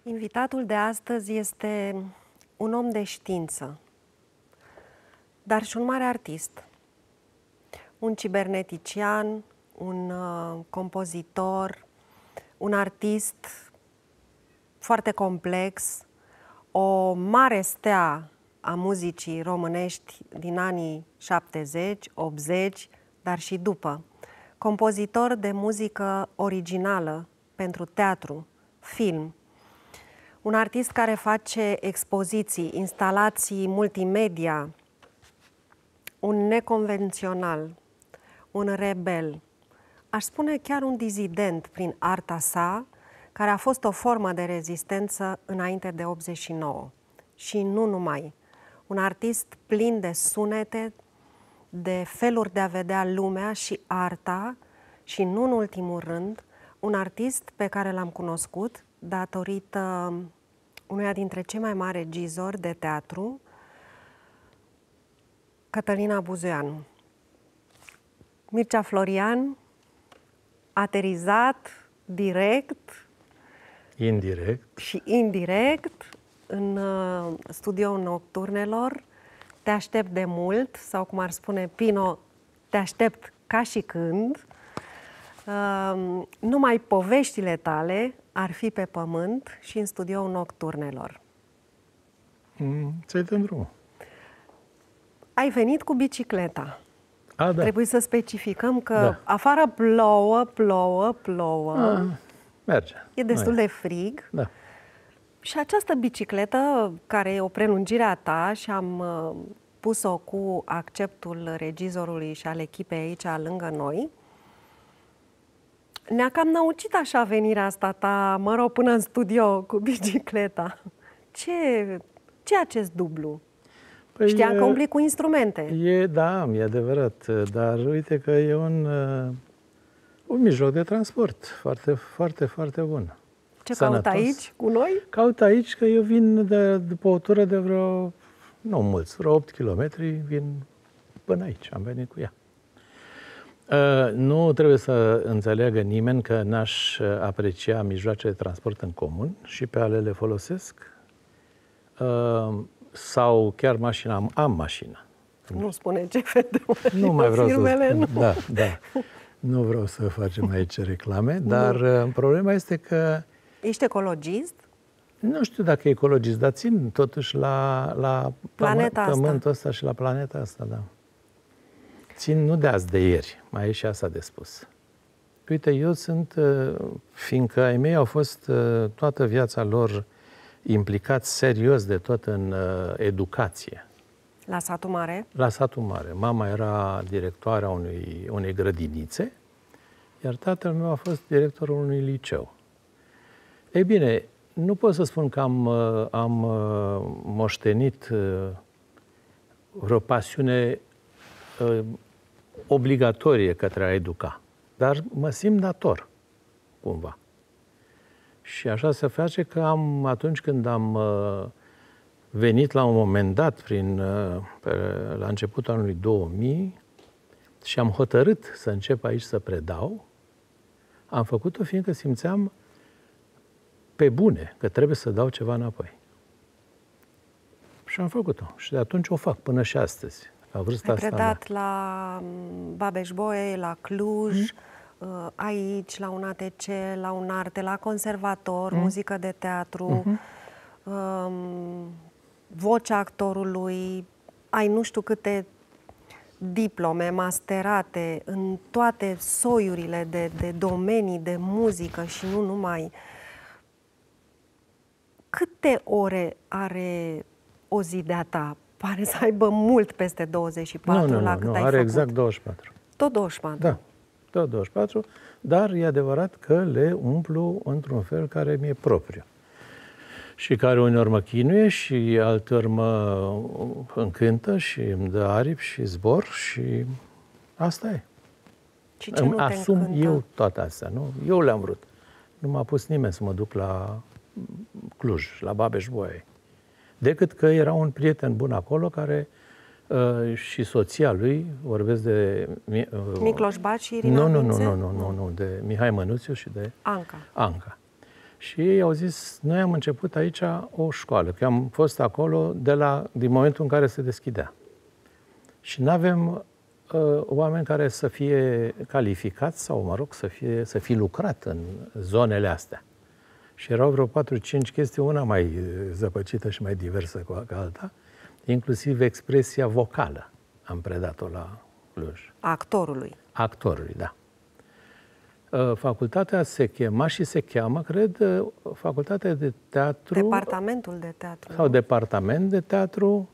Invitatul de astăzi este un om de știință, dar și un mare artist. Un cibernetician, un compozitor, un artist foarte complex, o mare stea a muzicii românești din anii 70, 80, dar și după. Compozitor de muzică originală pentru teatru, film. Un artist care face expoziții, instalații multimedia, un neconvențional, un rebel, aș spune chiar un dizident prin arta sa, care a fost o formă de rezistență înainte de 89. Și nu numai. Un artist plin de sunete, de feluri de a vedea lumea și arta și, nu în ultimul rând, un artist pe care l-am cunoscut datorită unuia dintre cei mai mari regizori de teatru, Cătălina Buzoianu. Mircea Florian, aterizat, direct, indirect și indirect în studioul Nocturnelor. Te aștept de mult, sau cum ar spune Pino, te aștept ca și când. Numai poveștile tale ar fi pe pământ și în studioul Nocturnelor. Să-i dăm drumul. Ai venit cu bicicleta. Da. Trebuie să specificăm că Da. afară plouă. Merge. E destul de frig. Da. Și această bicicletă, care e o prelungire a ta și am pus-o cu acceptul regizorului și al echipei aici lângă noi, ne-a cam năucit așa venirea asta ta, mă rog, până în studio cu bicicleta. Ce e acest dublu? Păi Știam că umbli cu instrumente. Da, e adevărat, dar uite că e un mijloc de transport foarte bun. Ce Sănătos. caut aici cu noi? Caut aici că eu vin după o tură de vreo 8 kilometri, vin până aici, am venit cu ea. Nu trebuie să înțeleagă nimeni că n-aș aprecia mijloace de transport în comun și pe ale le folosesc. Sau chiar mașina, am mașină. Nu spune ce fel de mașină, nu mai vreau firmele, să spun. nu. Da. Nu vreau să facem aici reclame, dar problema este că... Ești ecologist? Nu știu dacă e ecologist, dar țin totuși la pământul ăsta și la planeta asta, da. Țin nu de azi, de ieri, mai e și asta de spus. Uite, eu sunt, fiindcă ai mei au fost toată viața lor implicați serios de tot în educație. La satul mare? La satul mare. Mama era directoarea unei grădinițe, iar tatăl meu a fost directorul unui liceu. Ei bine, nu pot să spun că am moștenit vreo pasiune obligatorie către a educa, dar mă simt dator, cumva. Și așa se face că atunci când am venit la un moment dat, la începutul anului 2000, și am hotărât să încep aici să predau, am făcut-o fiindcă simțeam pe bune că trebuie să dau ceva înapoi. Și am făcut-o. Și de atunci o fac până și astăzi, la vârsta asta. Ai predat la Babeș-Bolyai, la Cluj, aici, la un ATC, la un Arte, la conservator, muzică de teatru, vocea actorului, ai nu știu câte diplome, masterate în toate soiurile de domenii de muzică și nu numai. Câte ore are o zi de-a ta? Pare să aibă mult peste 24 la cât ai făcut. Are exact 24. Tot 24? Da, tot 24, dar e adevărat că le umplu într-un fel care mi-e propriu. Și care uneori mă chinuie și alteori mă încântă și îmi dă aripi și zbor și asta e. Și ce nu te asum încântă? eu toate astea, nu? Eu le-am vrut. Nu m-a pus nimeni să mă duc la Cluj, la Babeș-Bolyai. Decât că era un prieten bun acolo care și soția lui, vorbesc de... Micloș Baci și Irina Vințe? Nu, de Mihai Mănuțiu și de Anca. Și ei au zis, noi am început aici o școală, că am fost acolo din momentul în care se deschidea. Și nu avem oameni care să fie calificați sau, mă rog, să fi lucrat în zonele astea. Și erau vreo 4-5 chestii, una mai zăpăcită și mai diversă ca alta, inclusiv expresia vocală. Am predat-o la Cluj. Actorului. Actorului, da. Facultatea se chema și se cheamă, cred, Facultatea de Teatru... Departamentul de Teatru. Sau Departament de Teatru,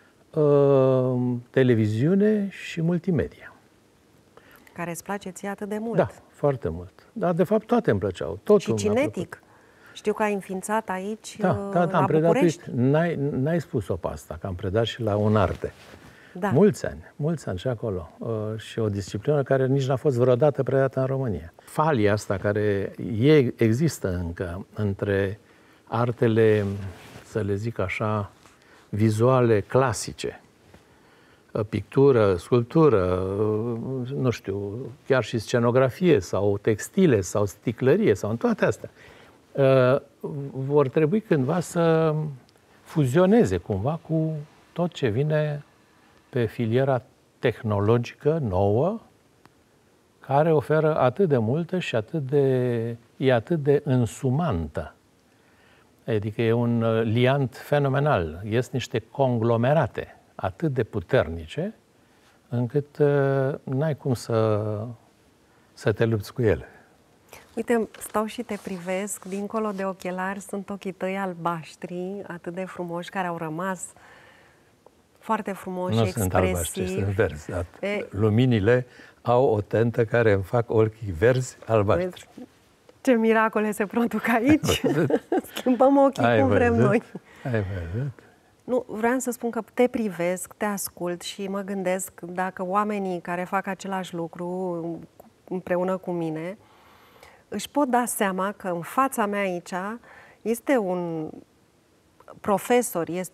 Televiziune și Multimedia. Care îți place ție atât de mult. Da, foarte mult. Dar, de fapt, toate îmi plăceau. Totul și cinetic. Știu că ai înființat aici, da, am predat, București. N-ai spus-o pe asta, că am predat și la UNARTE. Da. Mulți ani și acolo. Și o disciplină care nici n-a fost vreodată predată în România. Falia asta care există încă între artele, să le zic așa, vizuale clasice, pictură, sculptură, nu știu, chiar și scenografie sau textile sau sticlărie sau în toate astea, vor trebui cândva să fuzioneze cumva cu tot ce vine pe filiera tehnologică nouă, care oferă atât de multă și e atât de însumantă. Adică e un liant fenomenal. Ies niște conglomerate atât de puternice, încât n-ai cum să te lupți cu ele. Uite, stau și te privesc, dincolo de ochelari sunt ochii tăi albaștri, atât de frumoși, care au rămas foarte frumoși, nu expresivi. Sunt albaștri, sunt verzi. Luminile au o tentă care îmi fac ochii verzi albaștri. Ce miracole se produc aici! Schimbăm ochii cum vrem noi. Ai văzut? Nu, vreau să spun că te privesc, te ascult și mă gândesc dacă oamenii care fac același lucru împreună cu mine își pot da seama că în fața mea aici este un profesor, este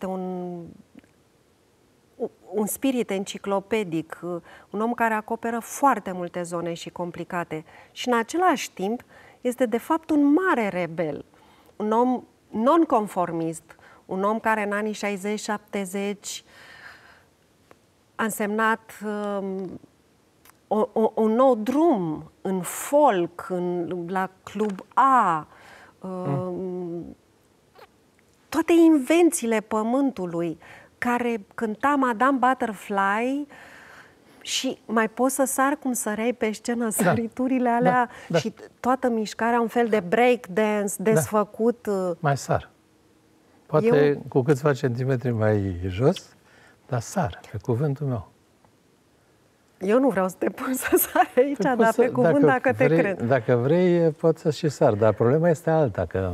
un spirit enciclopedic, un om care acoperă foarte multe zone și complicate și în același timp este de fapt un mare rebel, un om nonconformist, un om care în anii 60-70 a însemnat un nou drum în folk, la Club A, toate invențiile pământului, care cânta Madame Butterfly și mai poți să sar cum săreai pe scenă, săriturile alea și toată mișcarea, un fel de break dance desfăcut. Mai sar. Poate cu câțiva centimetri mai jos, dar sar, pe cuvântul meu. Eu nu vreau să te pun să sari aici, dar pe cuvânt dacă te cred. Dacă vrei, poți să și sar, dar problema este alta, că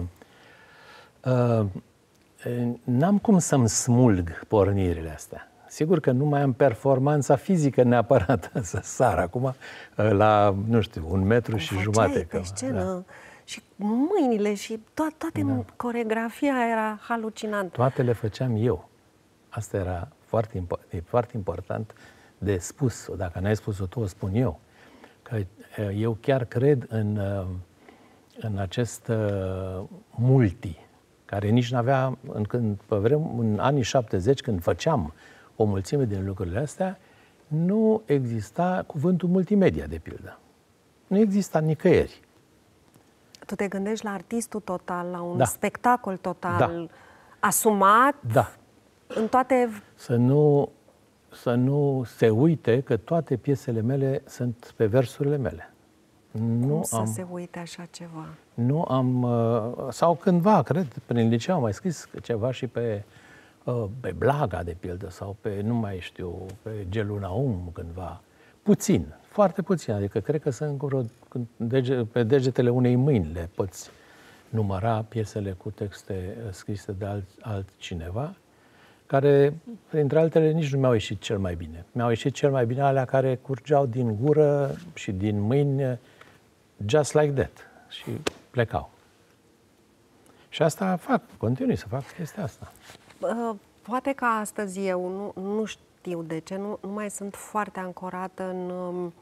n-am cum să-mi smulg pornirile astea. Sigur că nu mai am performanța fizică neapărat să sar acum la, nu știu, 1,5 metri pe scenă și mâinile și toate coreografia era halucinantă. Toate le făceam eu. Asta era foarte important de spus. Dacă n-ai spus-o tu, o spun eu. Că eu chiar cred în acest multi, care nici n-avea, în anii 70, când făceam o mulțime din lucrurile astea, nu exista cuvântul multimedia, de pildă. Nu exista nicăieri. Tu te gândești la artistul total, la un spectacol total asumat în toate... Să nu se uite că toate piesele mele sunt pe versurile mele. Să se uite așa ceva? Nu am... Sau cândva, cred, prin liceu am mai scris ceva și pe Blaga, de pildă, sau pe, nu mai știu, pe Gelunaum cândva. Puțin, foarte puțin. Adică cred că sunt pe degetele unei mâini le poți număra piesele cu texte scrise de altcineva, care, printre altele, nici nu mi-au ieșit cel mai bine. Mi-au ieșit cel mai bine alea care curgeau din gură și din mâini, just like that, și plecau. Și asta continui să fac chestia asta. Poate că astăzi eu nu știu de ce, nu mai sunt foarte ancorată în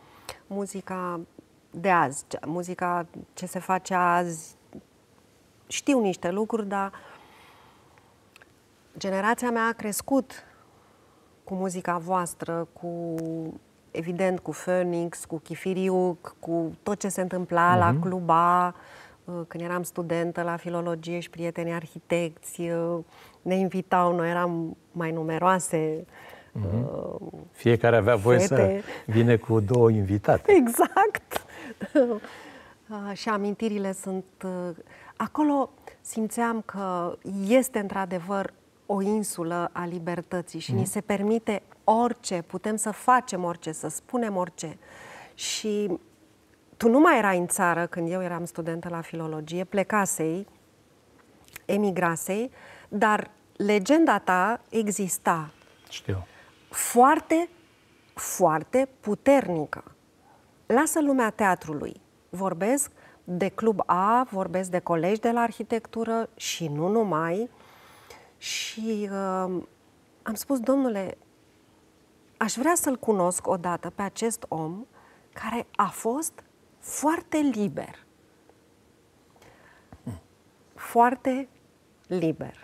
muzica de azi, muzica ce se face azi știu niște lucruri, dar generația mea a crescut cu muzica voastră, evident cu Phoenix, cu Chifiriuc, cu tot ce se întâmpla la Club A, când eram studentă la filologie și prietenii arhitecți ne invitau, noi eram mai numeroase. Fiecare avea voie să vină cu 2 invitate. Exact! Și amintirile sunt... Acolo simțeam că este într-adevăr o insulă a libertății și ni se permite orice, putem să facem orice, să spunem orice. Și tu nu mai erai în țară când eu eram studentă la filologie, plecasei, emigrasei, dar legenda ta exista. Știu. Foarte, foarte puternică. Lasă lumea teatrului. Vorbesc de Club A, vorbesc de colegi de la arhitectură și nu numai. Și am spus, domnule, aș vrea să-l cunosc odată pe acest om care a fost foarte liber. Foarte liber.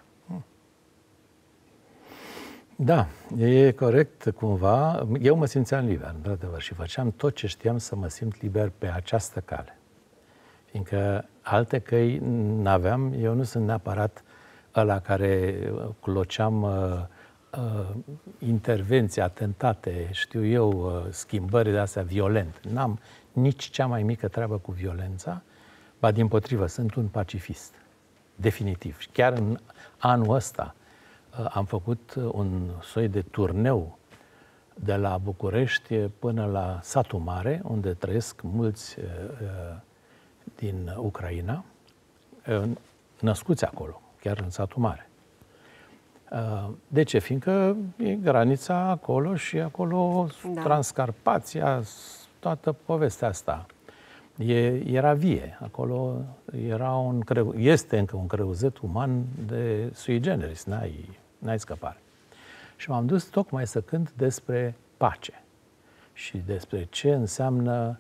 Da, e corect cumva. Eu mă simțeam liber, într-adevăr, și făceam tot ce știam să mă simt liber pe această cale. Fiindcă alte căi n-aveam, eu nu sunt neapărat ăla care cloceam intervenții, atentate, știu eu, schimbări de astea violent. N-am nici cea mai mică treabă cu violența, ba dimpotrivă, sunt un pacifist, definitiv. Chiar în anul ăsta am făcut un soi de turneu de la București până la Satul Mare, unde trăiesc mulți din Ucraina, născuți acolo, chiar în Satul Mare. De ce? Fiindcă e granița acolo și acolo Transcarpația, toată povestea asta. Era vie. Acolo era este încă un creuzet uman de sui generis, n-ai scăpare. Și m-am dus tocmai să cânt despre pace și despre ce înseamnă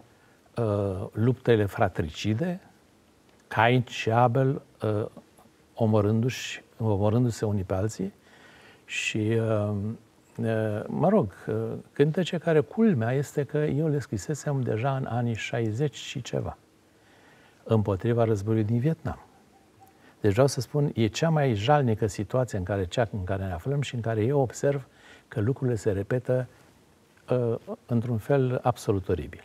luptele fratricide, Cain și Abel omorându-se unii pe alții și, mă rog, cântece care culmea este că eu le scrisesem deja în anii 60 și ceva, împotriva războiului din Vietnam. Deci vreau să spun, e cea mai jalnică situație cea în care ne aflăm și în care eu observ că lucrurile se repetă într-un fel absolut oribil.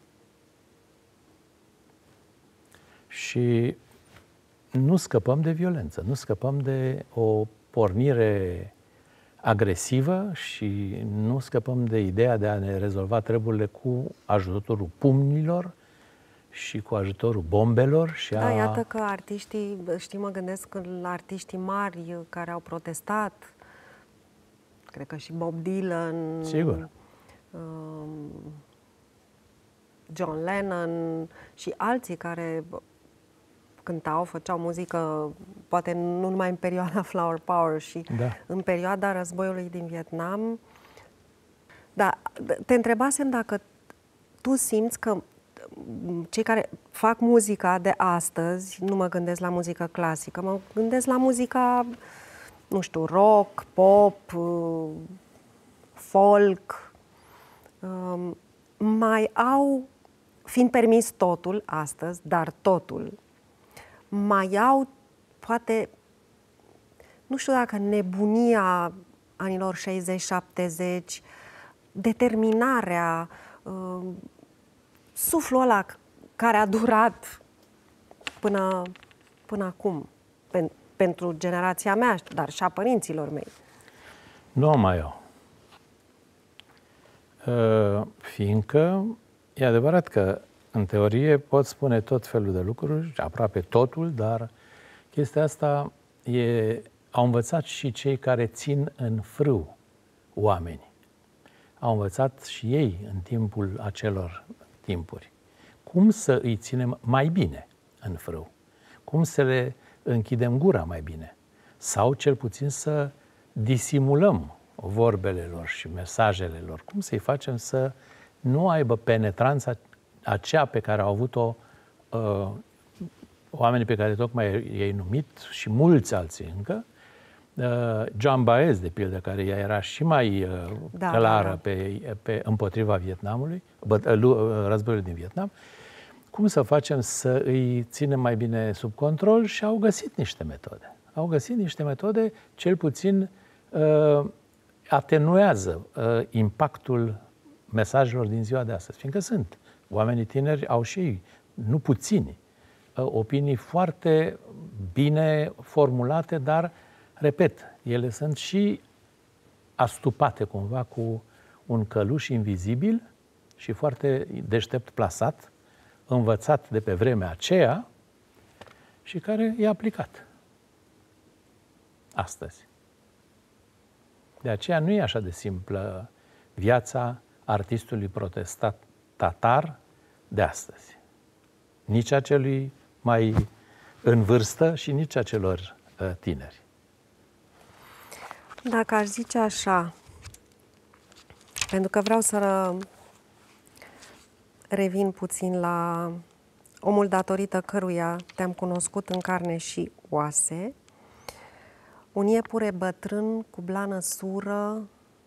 Și nu scăpăm de violență, nu scăpăm de o pornire agresivă și nu scăpăm de ideea de a ne rezolva treburile cu ajutorul pumnilor și cu ajutorul bombelor. Și da, iată că artiștii, mă gândesc la artiștii mari care au protestat, cred că și Bob Dylan, sigur, John Lennon și alții care cântau, făceau muzică, poate nu numai în perioada Flower Power și în perioada războiului din Vietnam. Da, te întrebasem dacă tu simți că cei care fac muzica de astăzi, nu mă gândesc la muzică clasică, mă gândesc la muzica, nu știu, rock, pop, folk, mai au, fiind permis totul astăzi, dar totul, mai au, poate, nu știu dacă nebunia anilor 60-70, determinarea, suflul ăla care a durat până acum, pentru generația mea, dar și a părinților mei. Nu o mai au. Fiindcă e adevărat că în teorie pot spune tot felul de lucruri, aproape totul, dar chestia asta au învățat și cei care țin în frâu oameni. Au învățat și ei în timpul acelor timpuri. Cum să îi ținem mai bine în frâu? Cum să le închidem gura mai bine? Sau cel puțin să disimulăm vorbele lor și mesajele lor? Cum să-i facem să nu aibă penetranța aceea pe care au avut-o oamenii pe care tocmai i-ai numit și mulți alții încă, John Baez, de pildă, care ea era și mai clară împotriva Vietnamului, războiului din Vietnam, cum să facem să îi ținem mai bine sub control și au găsit niște metode. Au găsit niște metode, cel puțin atenuează impactul mesajelor din ziua de astăzi, fiindcă sunt. Oamenii tineri au și ei, nu puțini, opinii foarte bine formulate, dar, repet, ele sunt și astupate cumva cu un căluș invizibil și foarte deștept plasat, învățat de pe vremea aceea și care e aplicat astăzi. De aceea nu e așa de simplă viața artistului protestat tatar de astăzi. Nici a celui mai în vârstă și nici a celor tineri. Dacă aș zice așa, pentru că vreau să revin puțin la omul datorită căruia te-am cunoscut în carne și oase, un iepure bătrân cu blană sură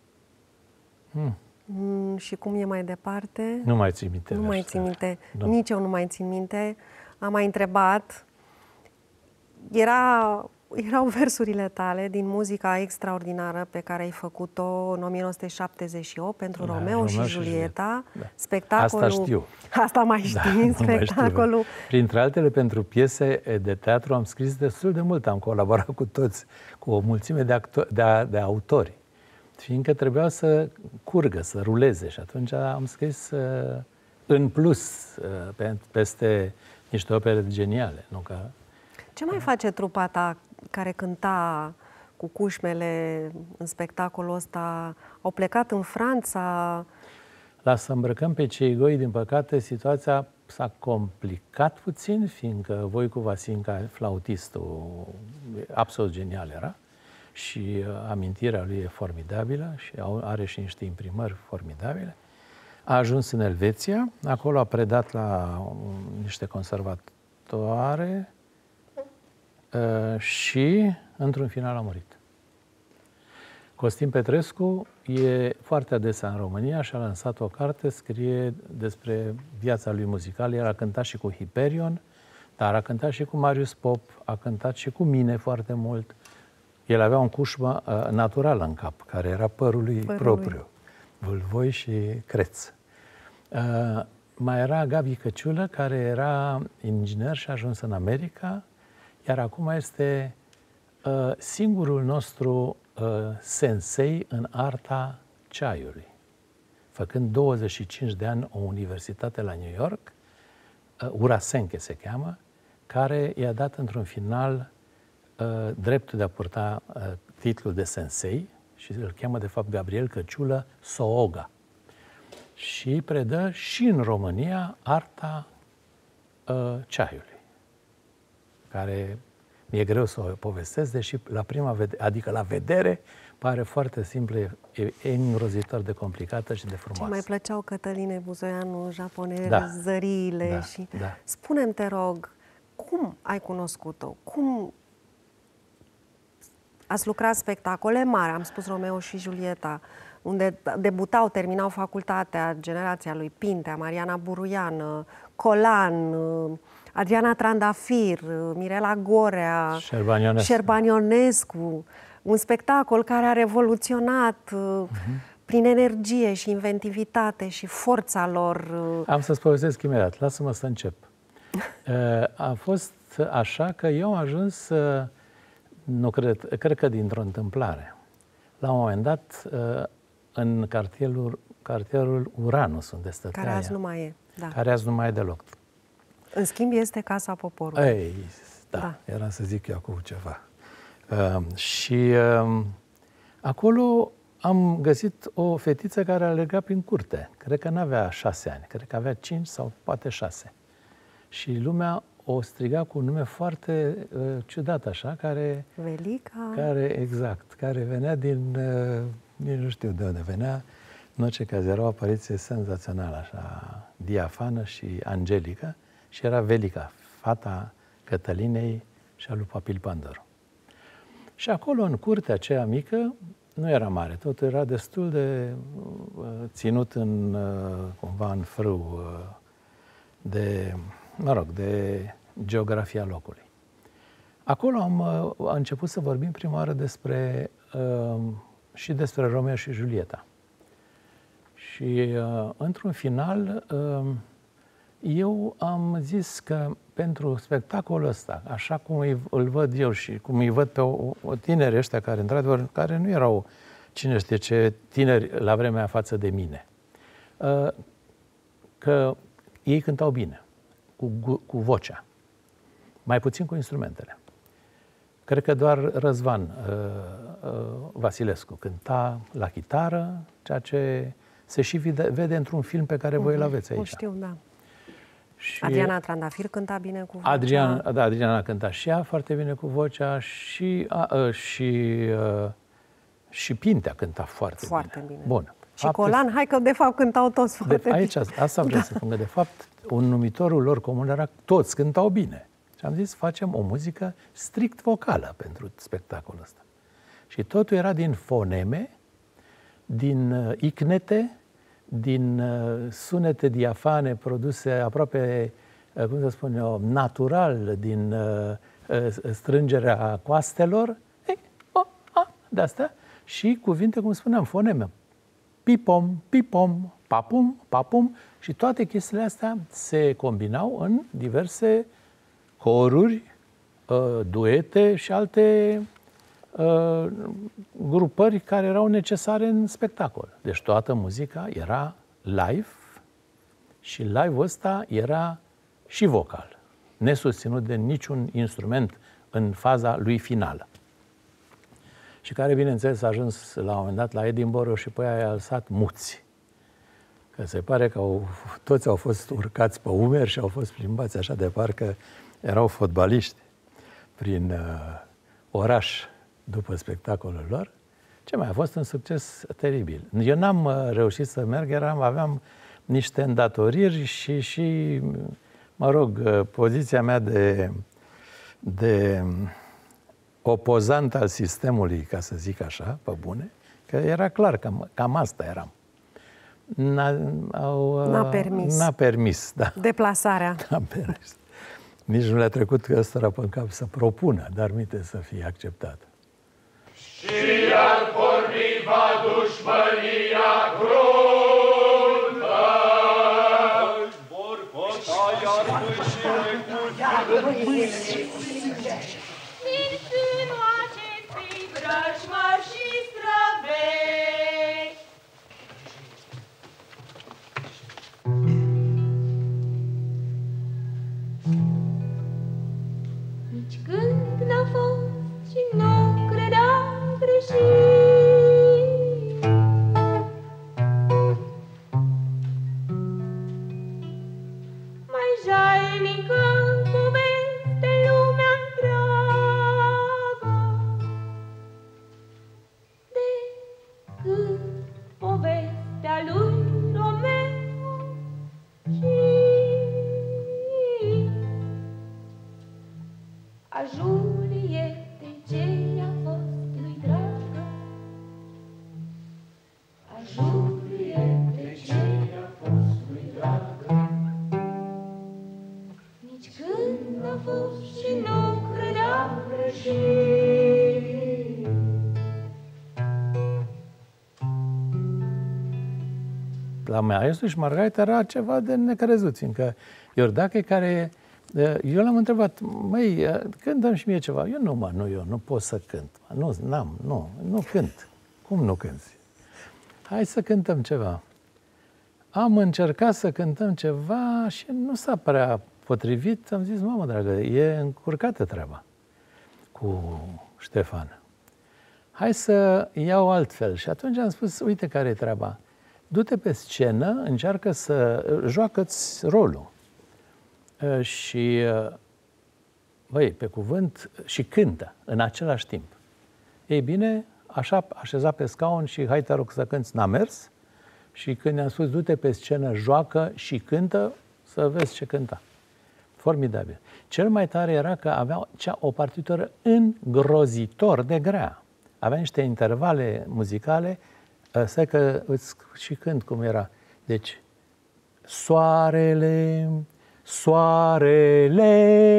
și cum e mai departe? Nu mai țin minte. Nu mai țin minte. Nu. Nici eu nu mai țin minte. Am mai întrebat. Erau versurile tale din muzica extraordinară pe care ai făcut-o în 1978 pentru Romeo și Julieta. Da. Spectacolul... Asta știu. Asta mai știi, spectacolul. Printre altele, pentru piese de teatru am scris destul de mult. Am colaborat cu toți, cu o mulțime de autori. Fiindcă trebuiau să curgă, să ruleze. Și atunci am scris în plus peste niște opere geniale. Nu că... Ce mai face trupa ta care cânta cu cușmele în spectacolul ăsta? Au plecat în Franța? La Să îmbrăcăm pe cei goi, din păcate, situația s-a complicat puțin, fiindcă Voicu Vasinca, flautistul, absolut genial era, și amintirea lui e formidabilă și are și niște imprimări formidabile. A ajuns în Elveția, acolo a predat la niște conservatoare și, într-un final, a murit. Costin Petrescu e foarte adesea în România și a lansat o carte, scrie despre viața lui muzicală. El a cântat și cu Hyperion, dar a cântat și cu Marius Pop, a cântat și cu mine foarte mult. El avea un cușmă natural în cap, care era părul lui propriu, vâlvoi și creț. Mai era Gabi Căciulă, care era inginer și a ajuns în America, iar acum este singurul nostru sensei în arta ceaiului. Făcând 25 de ani o universitate la New York, Urasenke se cheamă, care i-a dat într-un final dreptul de a purta titlul de sensei și îl cheamă de fapt Gabriel Căciulă Sooga. Și predă și în România arta ceaiului, care mi-e greu să o povestesc, deși la prima vedere, adică la vedere, pare foarte simplă, e îngrozitor de complicată și de frumoasă. Ce mai plăceau Cătăline Buzoianu, japonez, zăriile și... Da. Spune-mi, te rog, cum ai cunoscut-o? Cum ați lucrat spectacole mari? Am spus Romeo și Julieta, unde debutau, terminau facultatea, generația lui Pintea, Mariana Buruiană, Colan, Adriana Trandafir, Mirela Gorea, Șerbanionescu. Un spectacol care a revoluționat prin energie și inventivitate și forța lor. Am să-ți povestesc imediat. Lasă-mă să încep. A fost așa că eu am ajuns, nu cred că dintr-o întâmplare. La un moment dat, în cartierul Uranus, unde stătea care azi nu mai e. Da. Care azi nu mai e deloc. În schimb, este Casa Poporului. Ei, da, era să zic eu acum ceva. Și acolo am găsit o fetiță care alerga prin curte. Cred că n-avea 6 ani, cred că avea 5 sau poate 6. Și lumea o striga cu un nume foarte ciudat așa, care... Velica? Care venea din... nici nu știu de unde venea. În orice caz, era o apariție senzațională, așa, diafană și angelică. Și era Velica, fata Cătălinei și a lui Papil Pandoru. Și acolo, în curtea aceea mică, nu era mare, totul era destul de ținut cumva în frâu de geografia locului. Acolo am început să vorbim prima oară și despre Romeo și Julieta. Și într-un final, eu am zis că pentru spectacolul ăsta, așa cum îl văd eu și cum îi văd pe o tineri ăștia care, într-adevăr, care nu erau cine știe ce tineri la vremea aia față de mine, că ei cântau bine, cu vocea, mai puțin cu instrumentele. Cred că doar Răzvan Vasilescu cânta la chitară, ceea ce se și vede într-un film pe care voi îl aveți aici. O știu, da. Și Adriana Trandafir cânta bine cu vocea. Adriana cânta și ea foarte bine cu vocea și Pintea cânta foarte bine. Bun. Și Colan, hai că de fapt cântau toți foarte bine. Aici, asta vreau să spun, că de fapt un numitorul lor comun era toți cântau bine. Și am zis, facem o muzică strict vocală pentru spectacolul ăsta. Și totul era din foneme, din icnete, din sunete diafane produse aproape, cum să spun eu, natural, din strângerea coastelor, de astea, și cuvinte, cum spuneam, foneme. Pipom, pipom, papum, papum, și toate chestiile astea se combinau în diverse coruri, duete și alte grupări care erau necesare în spectacol. Deci toată muzica era live și live-ul ăsta era și vocal, nesusținut de niciun instrument în faza lui finală. Și care, bineînțeles, a ajuns la un moment dat la Edinburgh și pe aia a lăsat muți. Că se pare că toți au fost urcați pe umeri și au fost plimbați așa de parcă erau fotbaliști prin oraș după spectacolul lor. Ce mai a fost un succes teribil. Eu n-am reușit să merg, aveam niște îndatoriri și mă rog, poziția mea de opozant al sistemului, ca să zic așa, pe bune, că era clar că cam asta eram. N-a permis, da. Deplasarea. N-a permis. Nici nu le-a trecut ăsta pe cap să propună, dar minte să fie acceptat. Și iar porniva dușmănia cruntă, vor păta iar mâșile cu din sânul acestei vrăjmări și străvechi. Nici când n-a fost și nu credeam greșit, mai jalnică poveste lumea întreagă decât povestea lui Romeo și a Julietei ce i-a fost lui dragă, a Julietei ce i-a fost lui dragă. Nici când n-a fost și nu credeam greșit. La Maestru și Margarita era ceva de necrezut, fiindcă Iordache, care... Eu l-am întrebat, măi, cântăm și mie ceva. Eu nu pot să cânt. Nu cânt. Cum nu cânti? Hai să cântăm ceva. Am încercat să cântăm ceva și nu s-a prea potrivit. Am zis, mamă dragă, e încurcată treaba cu Ștefan. Hai să iau altfel. Și atunci am spus, uite care e treaba. Du-te pe scenă, încearcă să joacă-ți rolul. Și, băi, pe cuvânt, și cântă în același timp. Ei bine, așa, așezat pe scaun și hai te rog să cânți, n-a mers. Și când i-am spus, du-te pe scenă, joacă și cântă, să vezi ce cânta. Formidabil. Cel mai tare era că avea o partitură îngrozitor de grea. Avea niște intervale muzicale, stai că îți și cânt cum era. Deci, soarele, soarele,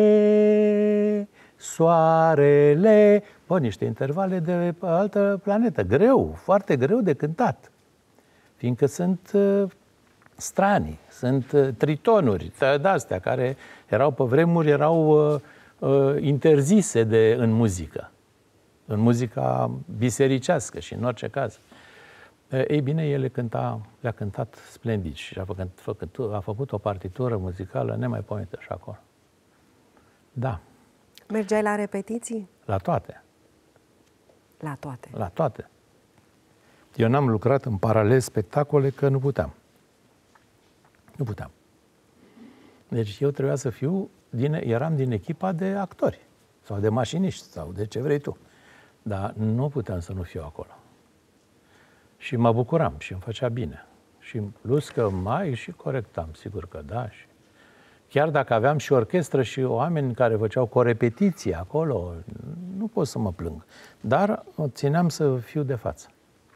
soarele, niște intervale de pe altă planetă. Greu, foarte greu de cântat. Fiindcă sunt stranii, sunt tritonuri de-astea care erau pe vremuri, erau interzise în muzică. În muzica bisericească și în orice caz. Ei bine, el le-a cântat splendid și a făcut o partitură muzicală nemaipomenită și acolo. Da. Mergeai la repetiții? La toate. La toate. La toate. Eu n-am lucrat în paralel spectacole că nu puteam. Nu puteam. Deci eu trebuia să eram din echipa de actori sau de mașiniști sau de ce vrei tu. Dar nu puteam să nu fiu acolo. Și mă bucuram și îmi făcea bine. Și plus că mai și corectam, sigur că da. Și chiar dacă aveam și orchestră și oameni care făceau corepetiții acolo, nu pot să mă plâng. Dar țineam să fiu de față.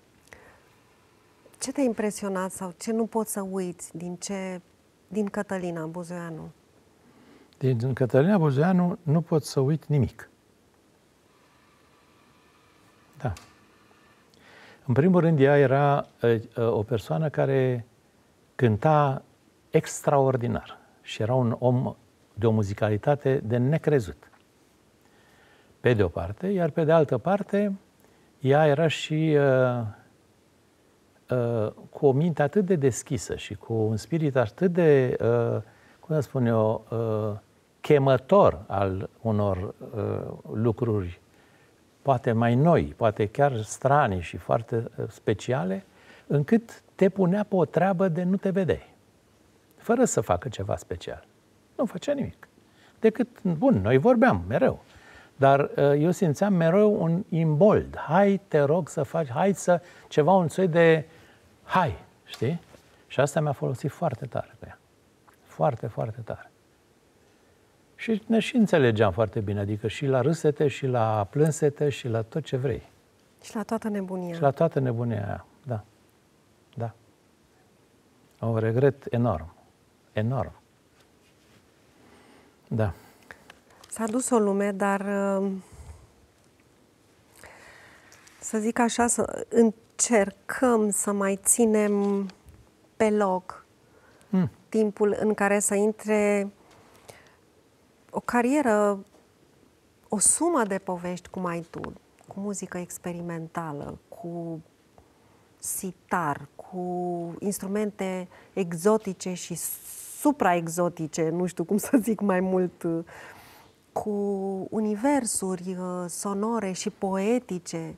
Ce te-a impresionat sau ce nu poți să uiți din Cătălina Buzoianu? Din Cătălina Buzoianu nu pot să uit nimic. Da. În primul rând, ea era o persoană care cânta extraordinar și era un om de o muzicalitate de necrezut. Pe de o parte, iar pe de altă parte, ea era și cu o minte atât de deschisă și cu un spirit atât de, cum să spun eu, chemător al unor lucruri poate mai noi, poate chiar stranii și foarte speciale, încât te punea pe o treabă de nu te vedeai, fără să facă ceva special. Nu făcea nimic. Decât, bun, noi vorbeam mereu, dar eu simțeam mereu un imbold. Hai, te rog să faci, hai să, ceva, un soi de, hai, știi? Și asta mi-a folosit foarte tare pe ea. Foarte, foarte tare. Și ne și înțelegeam foarte bine, adică și la râsete, și la plânsete, și la tot ce vrei. Și la toată nebunia. Și la toată nebunia aia, da. Da. O regret enorm. Enorm. Da. S-a dus o lume, dar să zic așa, să încercăm să mai ținem pe loc timpul în care să intre o carieră, o sumă de povești, cum ai tu, cu muzică experimentală, cu sitar, cu instrumente exotice și supraexotice, nu știu cum să zic mai mult, cu universuri sonore și poetice.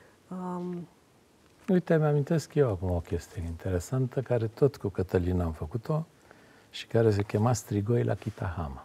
Uite, mi-amintesc eu acum o chestie interesantă, care tot cu Cătălina am făcut-o și care se chema Strigoi la Kitahama.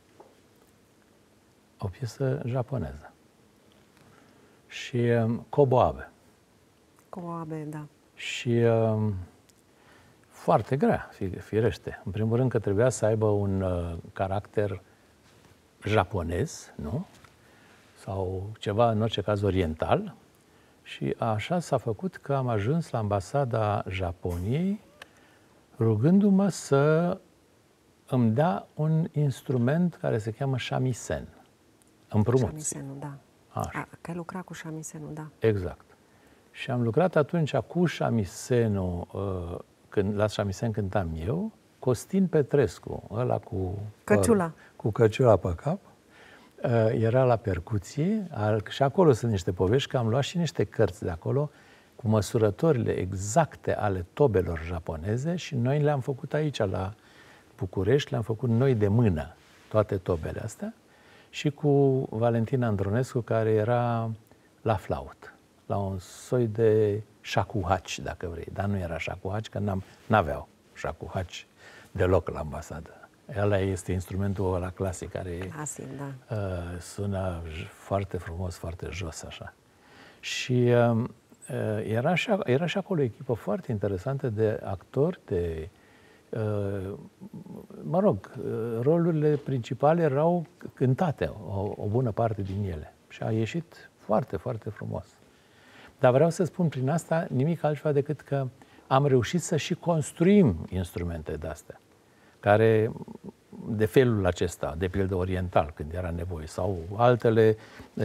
O piesă japoneză. Și Kobo Abe. Kobo Abe, da. Și foarte grea, firește. În primul rând că trebuia să aibă un caracter japonez, nu? Sau ceva, în orice caz, oriental. Și așa s-a făcut că am ajuns la ambasada Japoniei rugându-mă să îmi dea un instrument care se cheamă shamisen. Împrumut. Shamisenul, da. Așa. Că ai lucrat cu shamisenul, da. Exact. Și am lucrat atunci cu shamisenul, la shamisen cântam eu, Costin Petrescu, ăla cu căciula. Cu căciula pe cap, era la percuție și acolo sunt niște povești, că am luat și niște cărți de acolo cu măsurătorile exacte ale tobelor japoneze și noi le-am făcut aici la București, le-am făcut noi de mână, toate tobele astea, și cu Valentina Andronescu, care era la flaut, la un soi de shakuhachi, dacă vrei, dar nu era shakuhachi, că n-aveau shakuhachi deloc la ambasadă. Ăla este instrumentul ăla clasic, care clasic, da. Sună foarte frumos, foarte jos, așa. Și era și acolo o echipă foarte interesantă de actori, de Mă rog, rolurile principale erau cântate, o bună parte din ele. Și a ieșit foarte, foarte frumos. Dar vreau să spun prin asta nimic altceva decât că am reușit să și construim instrumente de-astea, care de felul acesta, de pildă oriental, când era nevoie, sau altele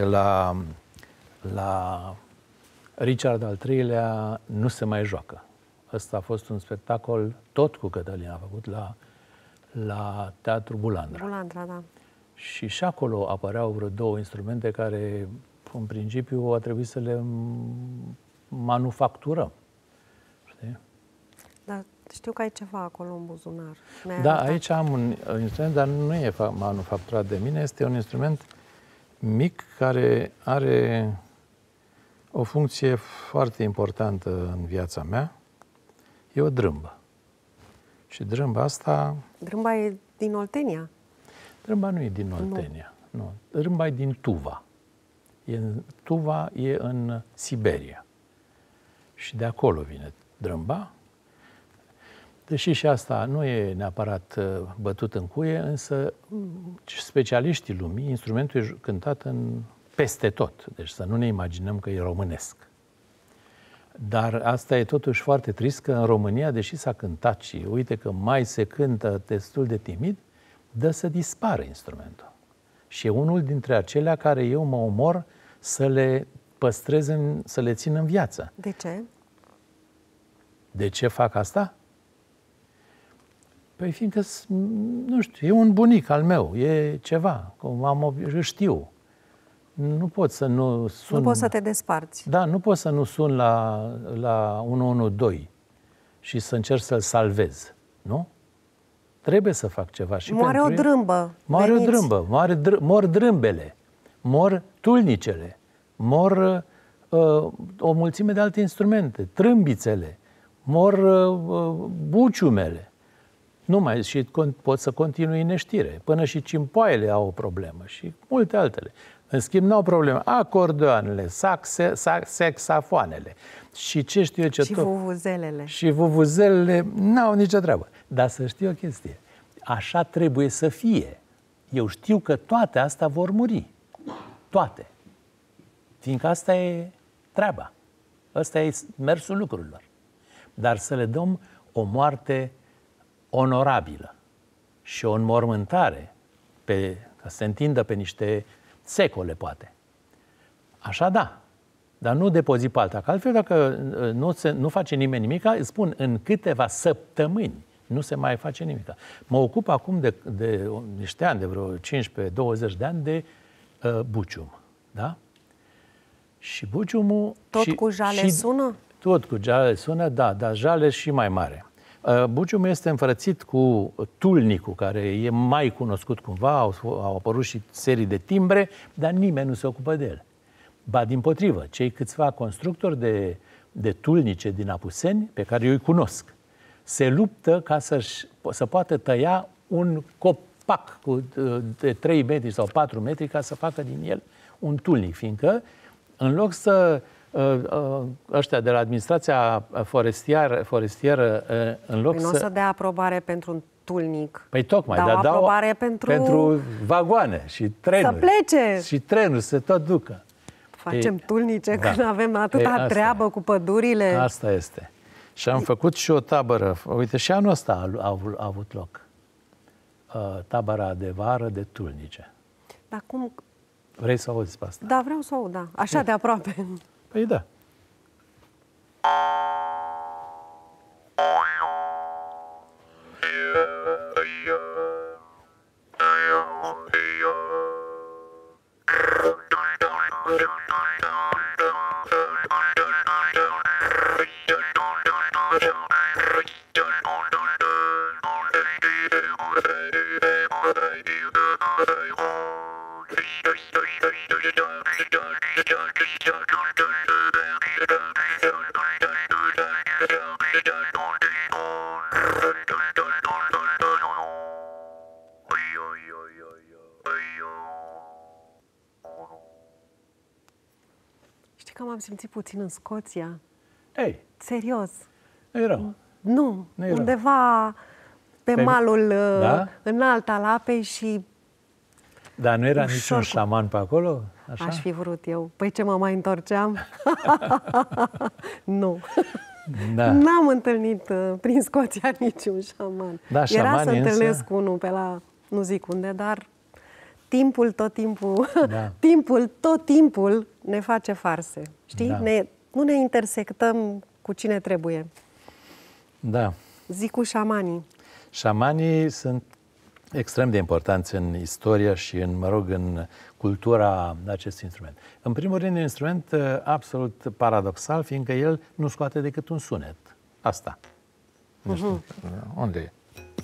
la Richard al III-lea nu se mai joacă. Ăsta a fost un spectacol tot cu Cătălin, a făcut la Teatru Bulandra. Bulandra, da. Și acolo apăreau vreo două instrumente care, în principiu, a trebuit să le manufacturăm. Știi? Dar știu că ai ceva acolo în buzunar. Da, aici am un instrument, dar nu e manufacturat de mine. Este un instrument mic care are o funcție foarte importantă în viața mea. E o drâmbă. Și drâmba asta... Drâmba e din Oltenia? Drâmba nu e din Oltenia. Nu. Drâmba e din Tuva. Tuva e în Siberia. Și de acolo vine drâmba. Deși și asta nu e neapărat bătut în cuie, însă specialiștii lumii, instrumentul e cântat peste tot. Deci să nu ne imaginăm că e românesc. Dar asta e totuși foarte trist că în România, deși s-a cântat și uite că mai se cântă destul de timid, dă să dispară instrumentul. Și e unul dintre acelea care eu mă omor să le păstrez, să le țin în viață. De ce? De ce fac asta? Păi fiindcă, nu știu, e un bunic al meu, e ceva, îl știu. Nu pot să nu sun... Nu poți să te desparți. Da, nu pot să nu sun la 112 și să încerc să-l salvez, nu? Trebuie să fac ceva. Și moare o drâmbă. Moare o drâmbă, mor drâmbele, mor tulnicele, mor o mulțime de alte instrumente, trâmbițele, mor buciumele. Și pot să continui în neștire. Până și cimpoaiele au o problemă și multe altele. În schimb, nu au probleme acordeoanele, saxofoanele și ce știu eu ce și vuvuzelele. Și vuvuzelele n-au nicio treabă. Dar să știu o chestie. Așa trebuie să fie. Eu știu că toate astea vor muri. Toate. Fiindcă asta e treaba. Ăsta e mersul lucrurilor. Dar să le dăm o moarte onorabilă și o înmormântare ca să se întindă pe niște secole, poate. Așa da, dar nu de pe o zi pe alta. Că altfel, dacă nu face nimeni nimica, îți spun, în câteva săptămâni nu se mai face nimica. Mă ocup acum de niște ani, de vreo 15-20 de ani, de bucium. Da? Și buciumul... Tot cu jale sună? Tot cu jale sună, da, dar jale și mai mare. Buciumul este înfrățit cu tulnicul, care e mai cunoscut cumva, au apărut și serii de timbre, dar nimeni nu se ocupă de el. Ba dimpotrivă, cei câțiva constructori de tulnice din Apuseni, pe care eu îi cunosc, se luptă ca să poată tăia un copac de 3 metri sau 4 metri ca să facă din el un tulnic, fiindcă în loc să ăștia de la administrația forestieră în loc nu o să dea aprobare pentru un tulnic. Păi tocmai, dau aprobare pentru vagoane și trenuri. Să plece. Și trenuri să tot ducă. Facem tulnice când avem atâta treabă cu pădurile. Asta este. Și am făcut și o tabără. Uite, și anul ăsta a avut loc. Tabăra de vară de tulnice. Dar cum... Vrei să auzi pe asta? Da, vreau să aud, da. Așa de aproape. Păi da. Știi că m-am simțit puțin în Scoția? Ei. Serios. Nu e rău. Nu. Undeva pe malul Da? înalt al apei și Dar nu era Ușor niciun cu- șaman pe acolo? Așa? aș fi vrut eu. Păi ce mă mai întorceam? Nu. Da. N-am întâlnit prin Scoția niciun șaman. Da, Era să șamanii întâlnesc însă- unul pe la nu zic unde, dar tot timpul, Da. tot timpul ne face farse. Știi? Da. Nu ne intersectăm cu cine trebuie. Da. Zic cu șamanii. Șamanii sunt extrem de importanți în istoria și în cultura acestui instrument. În primul rând, e un instrument absolut paradoxal, fiindcă el nu scoate decât un sunet. Asta. Nu știu, unde e?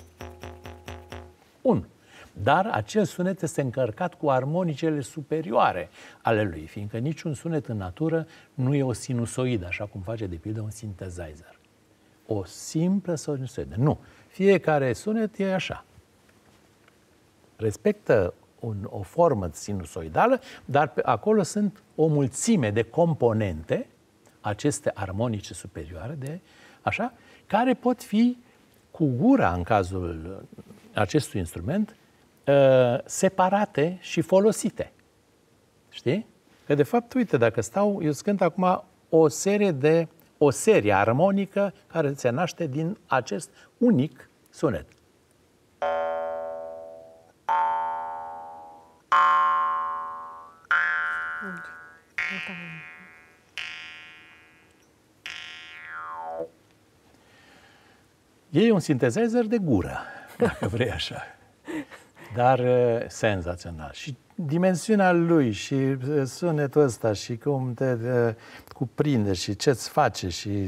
Un. Dar acel sunet este încărcat cu armonicele superioare ale lui, fiindcă niciun sunet în natură nu e o sinusoidă, așa cum face de pildă un synthesizer. O simplă sinusoidă. Nu. Fiecare sunet e așa. Respectă o formă sinusoidală, dar acolo sunt o mulțime de componente, aceste armonice superioare, așa, care pot fi cu gura, în cazul acestui instrument, separate și folosite. Știi? Că de fapt, uite, dacă stau, eu cânt acum o serie armonică care se naște din acest unic sunet. E un synthesizer de gură, dacă vrei așa. Dar senzațional. Și dimensiunea lui și sunetul ăsta și cum te cuprinde și ce-ți face și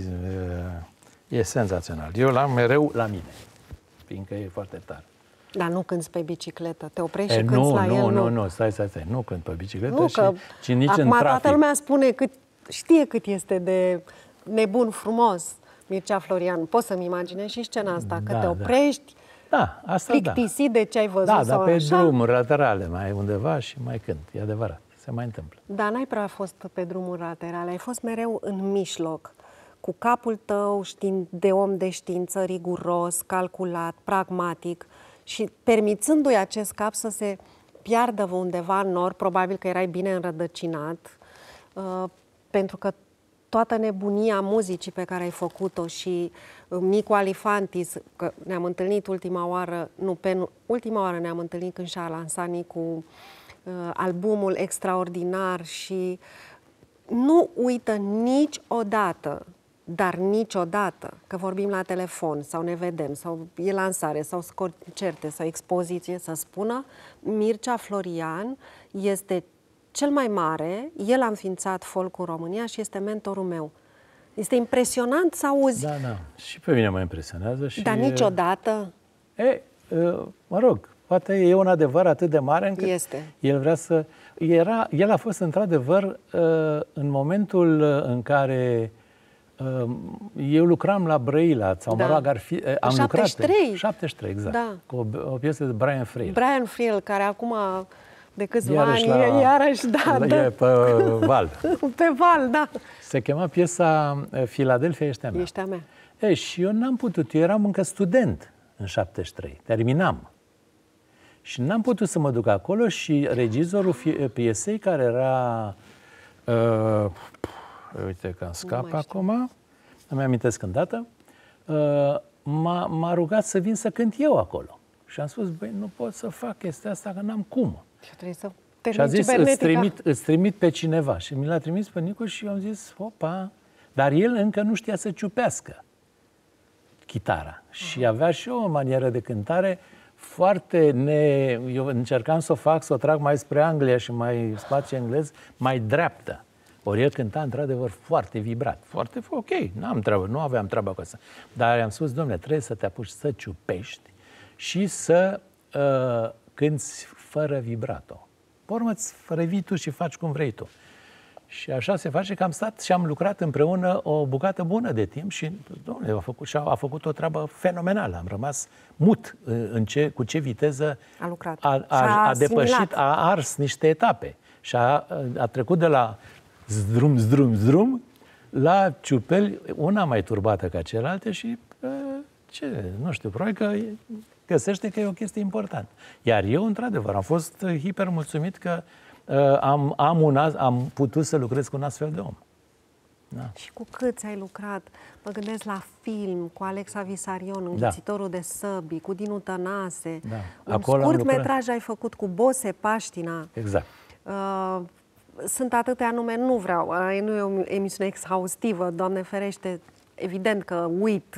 e senzațional. Eu l-am mereu la mine, fiindcă e foarte tare. Dar nu cânți pe bicicletă, te oprești și cânți la el, nu, stai, nu cânt pe bicicletă Nu, și că ci nici acum în trafic. toată lumea spune știe cât este de nebun frumos Mircea Florian. Poți să-mi imaginezi și scena asta, că Da, te da. oprești, Da, asta da. plictisit de ce ai văzut Da, sau dar pe așa. drumuri laterale mai undeva și mai cânt, e adevărat, se mai întâmplă. Dar n-ai prea fost pe drumuri laterale, ai fost mereu în mijloc, cu capul tău știind de om de știință, riguros, calculat, pragmatic și permițându-i acest cap să se piardă undeva în nor, probabil că erai bine înrădăcinat, pentru că toată nebunia muzicii pe care ai făcut-o și Micu Alifantis, că ne-am întâlnit ultima oară ne-am întâlnit când și-a lansat Nicu albumul extraordinar și nu uită niciodată, dar niciodată, că vorbim la telefon sau ne vedem, sau e lansare, sau concerte, sau expoziție, să spună Mircea Florian este cel mai mare, el a înființat folcul în România și este mentorul meu. Este impresionant să auzi, Da, da. Și pe mine mă impresionează. Și dar niciodată mă rog, poate e un adevăr atât de mare încât Este. el vrea să... El a fost într-adevăr în momentul în care eu lucram la Brăila, sau Da. mă rog, am 73. lucrat... 73, exact. Da. Cu o piesă de Brian Freer. Brian Friel, care acum de câțiva Iarăși ani, la- iarăși, da, E pe val. pe val, da. Se chema piesa Philadelphia ești a mea. Ești a mea. Și eu n-am putut, eu eram încă student în 73, terminam. Și n-am putut să mă duc acolo și regizorul piesei, care era, uite că îmi scap mai știu. acum, nu mi amintesc îndată, m-a rugat să vin să cânt eu acolo. Și am spus, băi, nu pot să fac chestia asta, că n-am cum. Și trebuie să Și a zis, cibernetica. îți trimit pe cineva. Și mi l-a trimis pe Nicu și eu am zis, opa. Dar el încă nu știa să ciupească chitara. Și avea și o manieră de cântare foarte Eu încercam să o fac, să o trag mai spre Anglia și mai spațiu englez, mai dreaptă. Ori el cânta într-adevăr foarte vibrat. Foarte ok, nu aveam treabă cu asta. Dar i-am spus, dom'le, trebuie să te apuci să ciupești și să cânți fără vibrato. Pe urmă îți revii tu și faci cum vrei tu. Și așa se face că am stat și am lucrat împreună o bucată bună de timp și, dom'le, a făcut o treabă fenomenală. Am rămas mut cu ce viteză A lucrat. a Și depășit, a ars niște etape. Și a trecut de la zdrum la ciupeli, una mai turbată ca celelalte și nu știu, probabil că găsește că e o chestie importantă. Iar eu, într-adevăr, am fost hiper mulțumit că am putut să lucrez cu un astfel de om. Da. Și cu câți ai lucrat? Mă gândesc la film, cu Alexa Visarion, Înghițitorul de săbii, cu Dinu Tănase. Da. Un Acolo scurt metraj ai făcut cu Bose Paștina. Exact. Sunt atâtea nume, nu vreau, nu e o emisiune exhaustivă, Doamne ferește, evident că uit.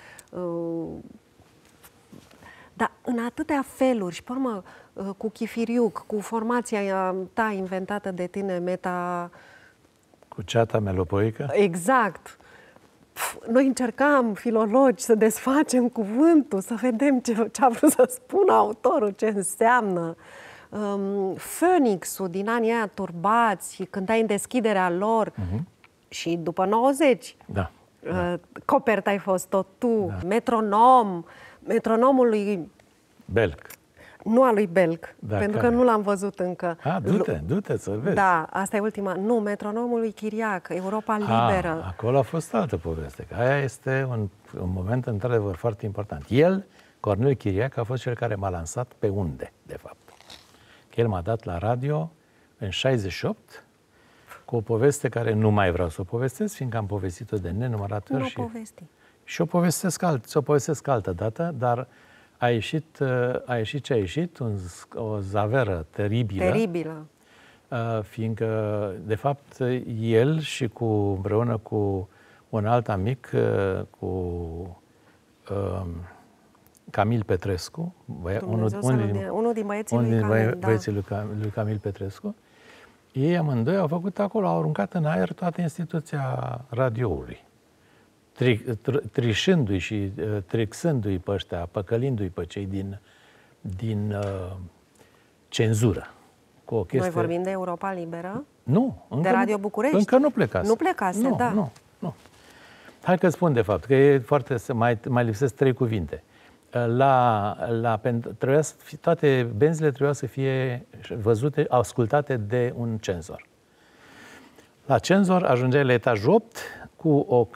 Dar în atâtea feluri și, pe urmă, cu Chifiriuc, cu formația ta inventată de tine, Meta... Cu ceata melopoică? Exact. Noi încercam, filologi, să desfacem cuvântul, să vedem ce a vrut să spună autorul, ce înseamnă. Phoenix-ul din anii aia turbați, când ai în deschiderea lor, și după 90, Copert ai fost tot tu, metronomul lui Belc. Nu a lui Belc, pentru că nu l-am văzut încă. Du-te să vezi. Da, asta e ultima. Nu, metronomul lui Chiriac, Europa Liberă. Acolo a fost altă poveste. Că aia este un moment într-adevăr foarte important. El, Cornel Chiriac, a fost cel care m-a lansat pe unde, de fapt. Că el m-a dat la radio în 68 cu o poveste care nu mai vreau să o povestesc, fiindcă am povestit-o de nenumărate ori. Și o povestesc altă dată, dar a ieșit ce a ieșit, o zaveră teribilă. Fiindcă, de fapt, el și împreună cu un alt amic, cu Camil Petrescu, unul din băieții lui Camil Petrescu, ei amândoi au făcut acolo, au aruncat în aer toată instituția radioului. Trișându-i și trixându-i pe ăștia, păcălindu-i pe cei din cenzură. Cu o chestie... Noi vorbim de Europa Liberă? Nu. De Radio București? Încă nu plecase. Nu plecase, da. Nu. Hai că spun de fapt, că e foarte... Mai lipsesc 3 cuvinte. Toate benzile trebuiau să fie văzute, ascultate de un cenzor. La cenzor ajungeai la etajul 8 cu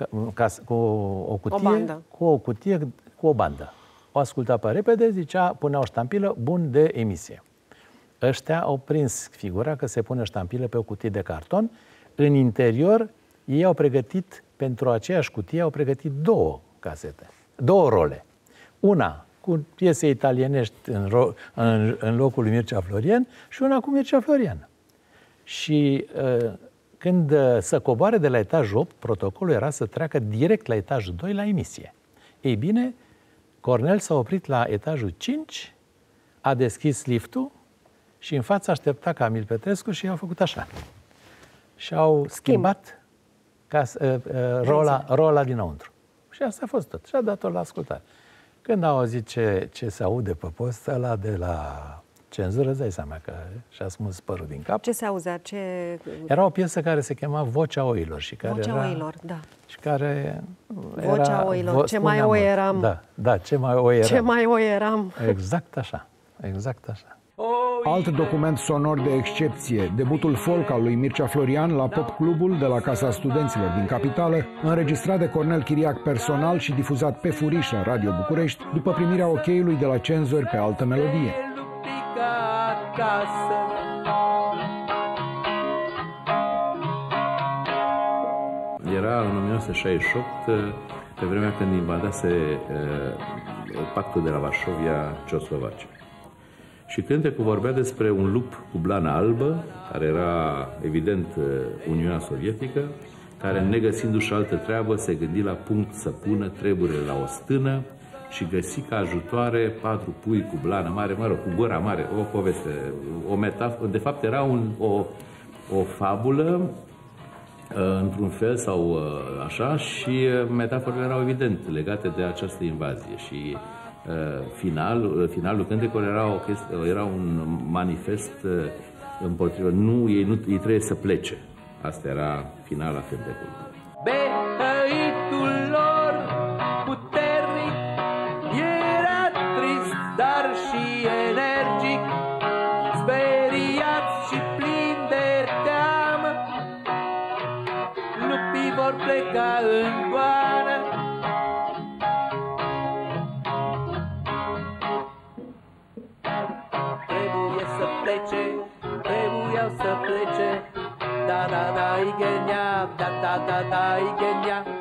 o cutie cu o bandă. O asculta pe repede, punea o ștampilă, bun de emisie. Ăștia au prins figura că se pune ștampilă pe o cutie de carton. În interior, ei au pregătit, pentru aceeași cutie, au pregătit 2 casete, 2 role. Una cu piese italienești în locul lui Mircea Florian și una cu Mircea Florian. Și când să coboare de la etajul 8, protocolul era să treacă direct la etajul 2 la emisie. Ei bine, Cornel s-a oprit la etajul 5, a deschis liftul și în față aștepta Camil Petrescu și i-au făcut așa. Și au schimbat rola dinăuntru. Și asta a fost tot. Și a dat-o la ascultare. Când au auzit ce se aude pe post, ăla de la cenzură, îți dai seama că și-a smuls părul din cap. Ce se auzea? Era o piesă care se chema Vocea Oilor. Și care Oilor, da. Și care Vocea Oilor. Ce mai oi eram. Da, ce mai oi eram. Ce mai oi eram. Exact așa. Alt document sonor de excepție, debutul folk al lui Mircea Florian la Pop Clubul de la Casa Studenților din Capitală, înregistrat de Cornel Chiriac personal și difuzat pe furiș la Radio București, după primirea ok-ului de la cenzori pe altă melodie. Era în 1968, pe vremea când invadase pactul de la Varșovia Ceoslovacia. Și cântecul vorbea despre un lup cu blană albă, care era, evident, Uniunea Sovietică, care, negăsindu-și altă treabă, se gândi la punct să pună treburile la o stână și găsi ca ajutoare 4 pui cu blană mare, cu gura mare, o poveste, o metaforă. De fapt, era o fabulă, într-un fel sau așa, și metaforele erau evident legate de această invazie. Și finalul cântecului era un manifest împotriva. Ei trebuie să plece. Asta era finala cântecului. Behăitul lor puternic era trist, dar și energic, speriat și plin de teamă. Lupii vor pleca în goană, da da da igenia, da da da da igenia.